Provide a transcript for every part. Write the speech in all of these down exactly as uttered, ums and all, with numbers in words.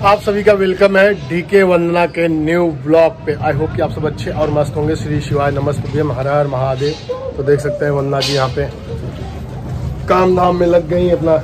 आप सभी का वेलकम है डीके वंदना के न्यू ब्लॉग पे। आई होप कि आप सब अच्छे और मस्त होंगे। श्री शिवाय नमस्ते हर हर महादेव। तो देख सकते हैं वंदना जी यहाँ पे काम धाम में लग गई, अपना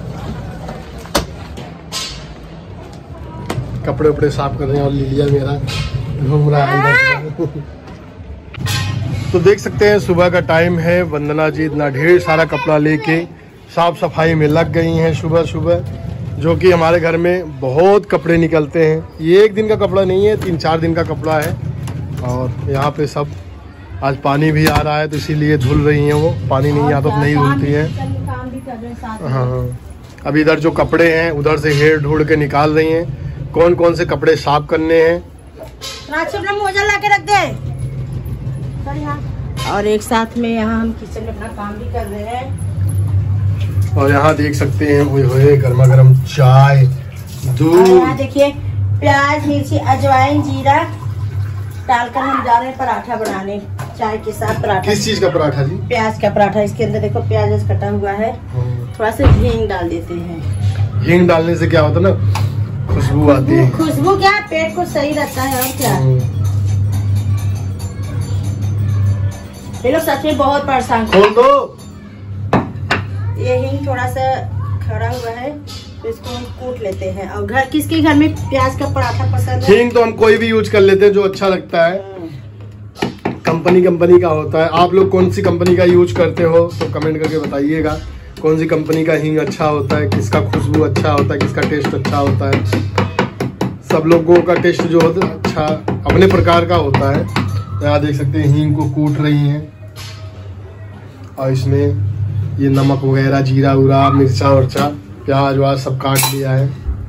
कपड़े उपड़े साफ कर रहे हैं और लिलिया मेरा घूम रहा है। तो देख सकते हैं सुबह का टाइम है, वंदना जी इतना ढेर सारा कपड़ा लेके साफ सफाई में लग गई हैं सुबह सुबह, जो कि हमारे घर में बहुत कपड़े निकलते हैं। ये एक दिन का कपड़ा नहीं है, तीन चार दिन का कपड़ा है। और यहाँ पे सब आज पानी भी आ रहा है तो इसीलिए धुल रही हैं। वो पानी नहीं आता तो नहीं धुलती हैं। हाँ, अभी इधर जो कपड़े हैं उधर से हेर ढूंढ के निकाल रही हैं। कौन कौन से कपड़े साफ करने हैं। मोजा ला के रख दे। और एक साथ में यहाँ हम किचन में अपना काम भी कर रहे हैं। और यहाँ देख सकते हैं हुए हुए गर्मा गर्म चाय, दूध। देखिए प्याज, मिर्ची, अजवाइन, जीरा डालकर हम जा रहे हैं पराठा बनाने चाय के साथ। पराठा किस चीज का पराठा जी? प्याज का पराठा। इसके अंदर देखो प्याज कटा हुआ है, थोड़ा सा हींग डाल देते हैं। हींग डालने से क्या होता है ना, खुशबू आती है। खुशबू क्या, पेट को सही रहता है। और क्या, ये लोग सच में बहुत परेशान। खोल दो। ये हींग थोड़ा सा खड़ा हुआ है तो इसको हम कूट लेते हैं। और घर किसके घर में प्याज का पराठा पसंद है? हींग तो हम कोई भी यूज कर लेते हैं जो अच्छा लगता है। कंपनी कंपनी का होता है। आप लोग कौन सी कंपनी का यूज करते हो तो कमेंट करके बताइएगा। कौन सी कंपनी का हींग अच्छा होता है, किसका खुशबू अच्छा होता है, किसका टेस्ट अच्छा होता है। सब लोगों का टेस्ट जो होता है अच्छा अपने प्रकार का होता है। यहाँ देख सकते हैं हींग को कूट रही हैं और इसमें ये नमक वगैरह, जीरा उरा, मिर्चा वर्चा, प्याज व्याज सब काट लिया है।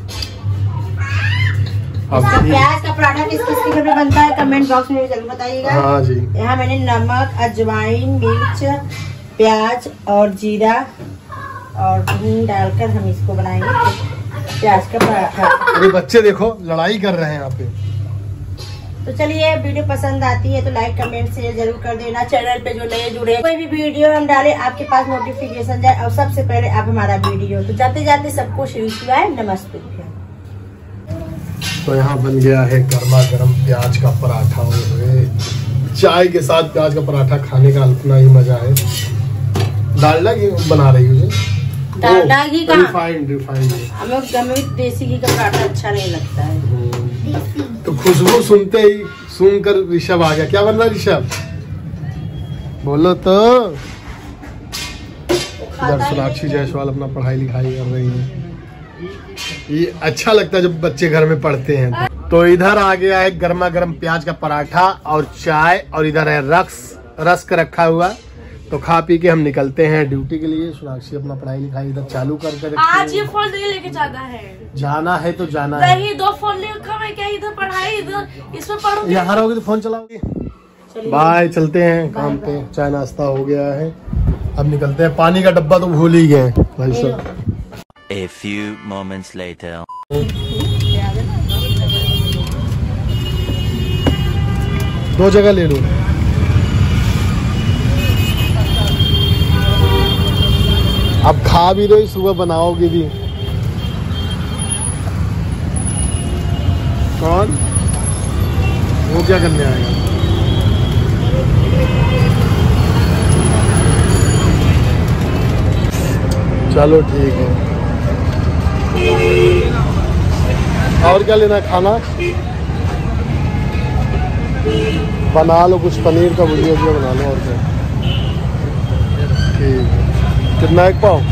अब प्याज का पराठा किस किस के घर में बनता है कमेंट बॉक्स में जरूर बताइएगा। हाँ जी। यहाँ मैंने नमक, अजवाइन, मिर्च, प्याज और जीरा और हींग डालकर हम इसको बनाएंगे प्याज का पराठा। अरे बच्चे देखो लड़ाई कर रहे हैं यहाँ पे। तो चलिए, वीडियो पसंद आती है तो लाइक कमेंट शेयर जरूर कर देना। चैनल पे जो नए जुड़े, कोई भी वीडियो हम डाले आपके पास नोटिफिकेशन जाए और सबसे पहले आप हमारा वीडियो। तो जाते जाते सबको श्री शिवाय नमस्ते। तो यहाँ बन गया है गर्मा गर्म प्याज का पराठा। चाय के साथ प्याज का पराठा खाने का अपना ही मजा है। डालडा घी बना रही हूँ। डालडा घी का रिफाइंड रिफाइंड हमें देसी घी का पराठा अच्छा नहीं लगता है। तो खुशबू सुनते ही सुनकर ऋषभ आ गया। क्या बन रहा है ऋषभ, बोलो तो। इधर सोनाक्षी जायसवाल अपना पढ़ाई लिखाई कर रही है। ये अच्छा लगता है जब बच्चे घर में पढ़ते हैं। तो इधर आ गया है गर्मा गर्म प्याज का पराठा और चाय, और इधर है रक्स रस्क रखा हुआ। तो खा पी के हम निकलते हैं ड्यूटी के लिए। सोनाक्षी अपना पढ़ाई लिखाई इधर चालू करके रखी है। आज ये फोन लेके जाना है। जाना है तो जाना है। नहीं, दो फोन लेकर मैं क्या इधर पढ़ाई इधर इसमें पढ़ूंगी। यहाँ रहोगे तो फोन चलाओगे। बाय, चलते हैं काम पे। चाय नाश्ता हो गया है, अब निकलते हैं। पानी का डब्बा तो भूल ही गए भाई साहब। A few moments later. दो जगह ले लो। अब खा भी रही, सुबह बनाओगी भी। कौन वो क्या करने आएगा? चलो ठीक है। और क्या लेना है खाना? बना लो कुछ, पनीर का भुजिया भुजिया बना लो। और क्या, ठीक है। कितना एक पाव?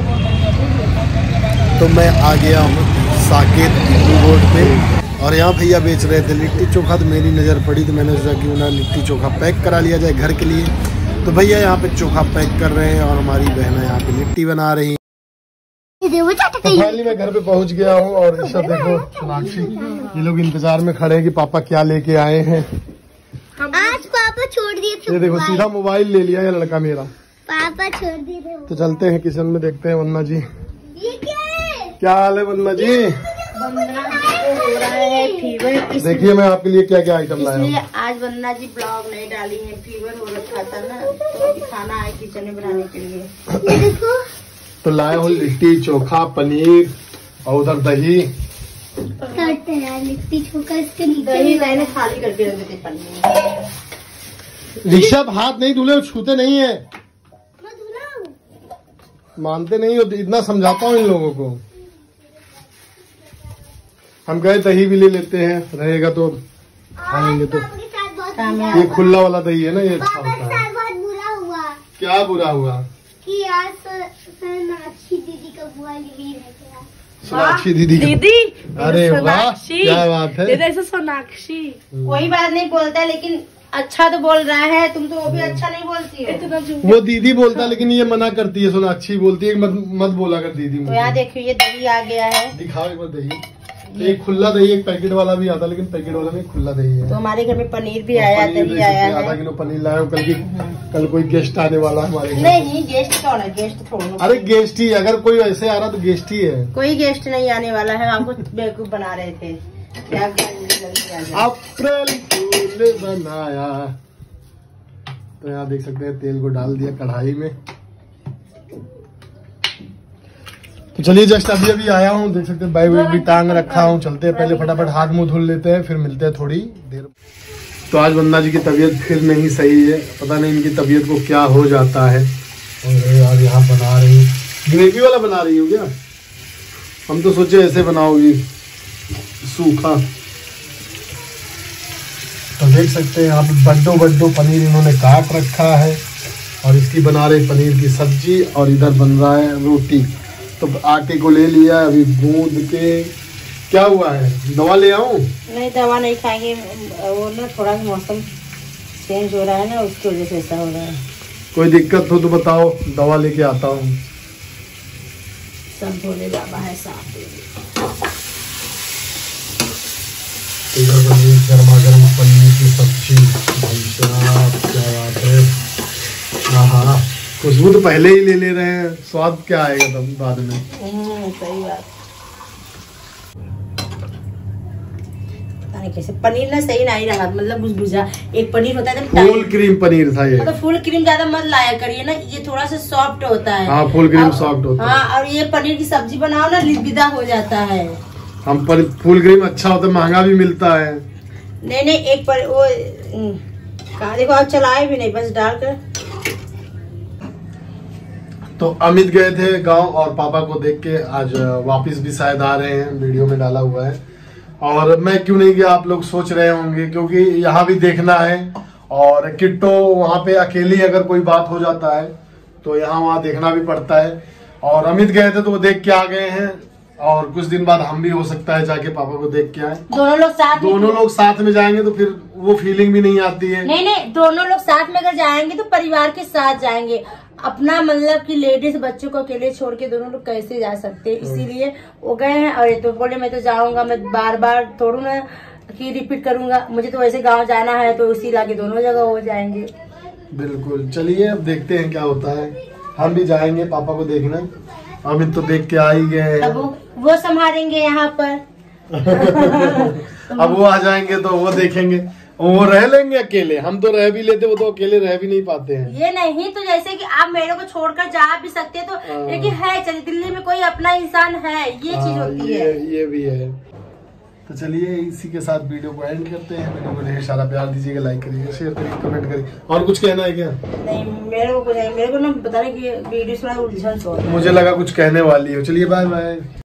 तो मैं आ गया हूँ साकेत रोड पे, और यहाँ भैया बेच रहे थे लिट्टी चोखा। तो मेरी नज़र पड़ी तो मैंने सोचा कि उन्हें लिट्टी चोखा पैक करा लिया जाए घर के लिए। तो भैया यहाँ पे चोखा पैक कर रहे हैं और हमारी बहन यहाँ पे लिट्टी बना रही है। तो फाइनली मैं घर पे पहुँच गया हूँ और ऋषभ देखो, सोनाक्षी, ये लोग इंतजार में खड़े हैं कि पापा क्या लेके आए हैं। आज पापा छोड़ दिए थे। ये देखो सीधा मोबाइल ले लिया है लड़का मेरा। पापा छोड़ दिए थे। तो चलते हैं किचन में, देखते हैं वंदना जी। ये क्या है? क्या हाल है वंदना जी? वंदना को हो रहा है फीवर। देखिए मैं आपके लिए क्या क्या आइटम लाया हूँ। इसलिए आज वंदना जी ब्लॉग नहीं डाली है, फीवर हो रखा था ना, तो अभी खाना है किचन में बनाने के लिए। ये देखो तो लाया हूँ लिट्टी चोखा पनीर और उधर दही करते हैं लिट्टी छोकर इसके नीचे दही मैंने खाली करके रख देते पन्नी में। ऋषभ हाथ नहीं धुले, छूते नहीं है, मैं धुला हूँ। मानते नहीं हो, इतना समझाता हूँ इन लोगों को। हम गए दही भी ले लेते हैं, रहेगा तो खाएंगे। तो पापा के साथ बहुत काम है। ये खुला वाला दही है ना, ये अच्छा पापा के होता है। साथ बहुत बुरा हुआ क्या बुरा हुआ? कि आज सोनाक्षी दीदी का बुआ नहीं रह गया। सोनाक्षी दीदी का- दीदी अरे वाह, सोनाक्षी, क्या बात है। दीदी ऐसे सोनाक्षी कोई बात नहीं बोलता, लेकिन अच्छा तो बोल रहा है। तुम तो वो भी अच्छा नहीं बोलती हो। इतना झूठ। वो दीदी बोलता है, लेकिन ये मना करती है। सोनाक्षी बोलती है मत, मत बोला कर दीदी तो यहाँ मुझे। देखिए ये दही आ गया है। दिखाओ एक बार दही। एक खुला दही, एक पैकेट वाला भी आता, लेकिन पैकेट वाला में खुला दही है। तो हमारे घर में पनीर भी आया, पनीर दही देख आया सकते हैं, आधा है। किलो पनीर लाया हूँ। कल की कल कोई गेस्ट आने वाला है हमारे घर। नहीं गेस्ट कौन है? गेस्ट थोड़ा। अरे गेस्ट ही, अगर कोई ऐसे आ रहा तो गेस्ट ही है। कोई गेस्ट नहीं आने वाला है। आपको बेवकूफ बना रहे थे। क्या खाएंगे? अप्रैल फूल बनाया। तो यहाँ देख सकते हैं तेल को डाल दिया कढ़ाई में। तो चलिए जस्ट अभी अभी आया हूँ, देख सकते हैं बैग वैग भी टांग रखा हूँ। चलते हैं, पहले फटाफट हाथ मुंह धुल लेते हैं, फिर मिलते हैं थोड़ी देर। तो आज वंदना जी की तबीयत फिर नहीं सही है, पता नहीं इनकी तबीयत को क्या हो जाता है। और आज यहाँ बना रही हूँ, ग्रेवी वाला बना रही हूँ क्या? हम तो सोचे ऐसे बनाओगी सूखा। तो देख सकते हैं यहाँ पे बड्डो बड्डो पनीर इन्होंने काट रखा है, और इसकी बना रहे पनीर की सब्जी, और इधर बन रहा है रोटी। तो आटे को ले लिया, अभी गूंद के। क्या हुआ है, दवा ले आऊं? नहीं दवा नहीं खाएंगे, वो ना थोड़ा सा मौसम चेंज हो रहा है ना, उसकी वजह से ऐसा हो रहा है। कोई दिक्कत हो तो बताओ, दवा लेके आता हूँ। सब भोले बाबा है साथ। इधर पनीर, गर्मा गर्म पनीर की सब्जी। भाई साहब क्या बात है। हाँ हाँ, खुशबू तो पहले ही ले ले रहे हैं, स्वाद क्या आएगा तब बाद में। हम्म, सही बात। पता नहीं कैसे पनीर ना सही नहीं रहा, मतलब बुझबुझा। एक पनीर होता है फुल क्रीम पनीर था ये। मतलब फुल क्रीम ज्यादा मत लाया करिए ना, ये थोड़ा सा सॉफ्ट होता है। हाँ, फुल क्रीम और- सॉफ्ट होता है। हाँ, और ये पनीर की सब्जी बनाओ ना, लिबिदा हो जाता है। हम पर फुल क्रीम अच्छा होता है, महंगा भी मिलता है। नहीं नहीं, एक पर वो हम्म, कहाँ देखो, आप चलाए भी नहीं, बस डालकर। तो अमित गए थे गांव, और पापा को देख के आज वापस भी शायद आ रहे हैं, वीडियो में डाला हुआ है। और मैं क्यों नहीं गया, आप लोग सोच रहे होंगे, क्योंकि यहाँ भी देखना है। और किट्टो वहाँ पे अकेली अगर कोई बात हो जाता है तो यहाँ वहाँ देखना भी पड़ता है। और अमित गए थे तो वो देख के आ गए हैं, और कुछ दिन बाद हम भी हो सकता है जाके पापा को देख के आए। दोनों लोग साथ में- दोनों लोग साथ में जाएंगे तो फिर वो फीलिंग भी नहीं आती है। नहीं नहीं, दोनों लोग साथ में अगर जाएंगे तो परिवार के साथ जाएंगे। अपना मतलब कि लेडीज बच्चों को अकेले छोड़ के दोनों लोग कैसे जा सकते हैं, इसीलिए वो गए हैं। और ये तो बोले मैं तो जाऊंगा, मैं बार बार थोड़ू ना कि रिपीट करूंगा, मुझे तो वैसे गांव जाना है, तो उसी लाके दोनों जगह हो जाएंगे। बिल्कुल, चलिए अब देखते हैं क्या होता है। हम भी जाएंगे पापा को देखना। अमित तो देख के आ ही गए अब वो, वो संभालेंगे यहाँ पर। अब वो आ जाएंगे तो वो देखेंगे, वो रह लेंगे अकेले। हम तो रह भी लेते, वो तो अकेले रह भी नहीं पाते हैं। ये नहीं तो जैसे कि आप मेरे को छोड़कर जा भी सकते हैं, तो लेकिन है चलिए दिल्ली में कोई अपना इंसान है, ये चीज हाँ, होती ये, है। ये भी है। तो चलिए इसी के साथ वीडियो को एंड करते हैं। वीडियो को ढेर सारा प्यार दीजिएगा, लाइक करिएगा, शेयर करिए, कमेंट करिए। और कुछ कहना है क्या? नहीं मेरे को कुछ नहीं, मेरे को ना बता रहे कि वीडियो थोड़ा उलझन सो मुझे लगा कुछ कहने वाली हो। चलिए बाय बाय।